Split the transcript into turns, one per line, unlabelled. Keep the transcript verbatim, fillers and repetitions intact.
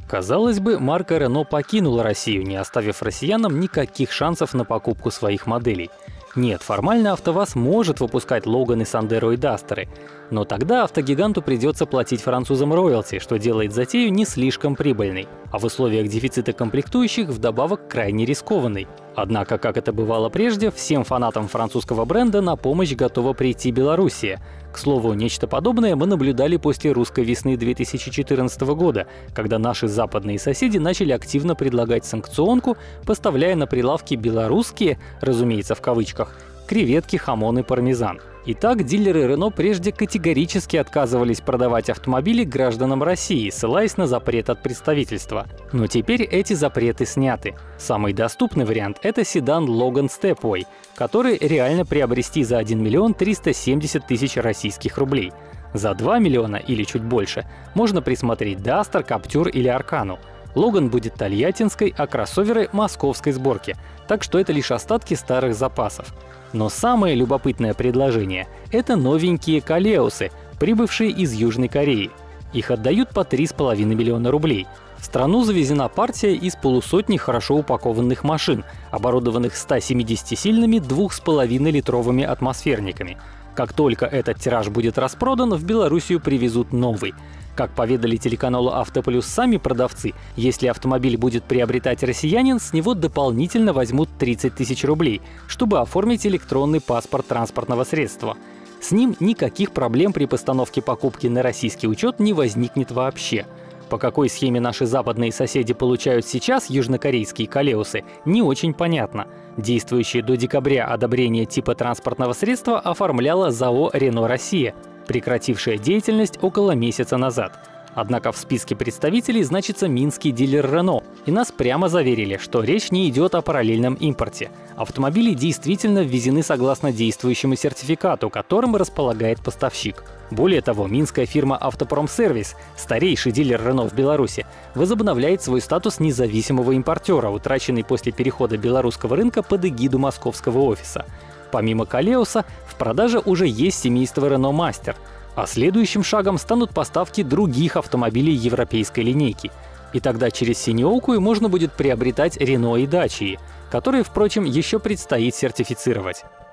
Казалось бы, марка Renault покинула Россию, не оставив россиянам никаких шансов на покупку своих моделей. Нет, формально АвтоВАЗ может выпускать Логаны, Сандеро и Дастеры, но тогда автогиганту придется платить французам роялти, что делает затею не слишком прибыльной, а в условиях дефицита комплектующих вдобавок крайне рискованной. Однако, как это бывало прежде, всем фанатам французского бренда на помощь готова прийти Белоруссия. К слову, нечто подобное мы наблюдали после русской весны две тысячи четырнадцатого года, когда наши западные соседи начали активно предлагать санкционку, поставляя на прилавки белорусские, разумеется в кавычках, креветки, хамон и пармезан. Итак, дилеры Renault прежде категорически отказывались продавать автомобили гражданам России, ссылаясь на запрет от представительства. Но теперь эти запреты сняты. Самый доступный вариант — это седан Logan Stepway, который реально приобрести за один миллион триста семьдесят тысяч российских рублей. За два миллиона или чуть больше можно присмотреть Duster, Captur или Аркану. Логан будет тольяттинской, а кроссоверы — московской сборки, так что это лишь остатки старых запасов. Но самое любопытное предложение — это новенькие Колеусы, прибывшие из Южной Кореи. Их отдают по три с половиной миллиона рублей. В страну завезена партия из полусотни хорошо упакованных машин, оборудованных ста семидесятисильными двух с половиной литровыми атмосферниками. Как только этот тираж будет распродан, в Белоруссию привезут новый. Как поведали телеканалу «Автоплюс» сами продавцы, если автомобиль будет приобретать россиянин, с него дополнительно возьмут тридцать тысяч рублей, чтобы оформить электронный паспорт транспортного средства. С ним никаких проблем при постановке покупки на российский учет не возникнет вообще. По какой схеме наши западные соседи получают сейчас южнокорейские Колеусы, не очень понятно. Действующее до декабря одобрение типа транспортного средства оформляла ЗАО «Рено Россия», прекратившая деятельность около месяца назад. Однако в списке представителей значится минский дилер Renault, и нас прямо заверили, что речь не идет о параллельном импорте. Автомобили действительно ввезены согласно действующему сертификату, которым располагает поставщик. Более того, минская фирма «Автопромсервис», старейший дилер Renault в Беларуси, возобновляет свой статус независимого импортера, утраченный после перехода белорусского рынка под эгиду московского офиса. Помимо Колеуса, в продаже уже есть семейство Renault Master, а следующим шагом станут поставки других автомобилей европейской линейки. И тогда через Синьоукую можно будет приобретать Renault и Dacia, которые, впрочем, еще предстоит сертифицировать.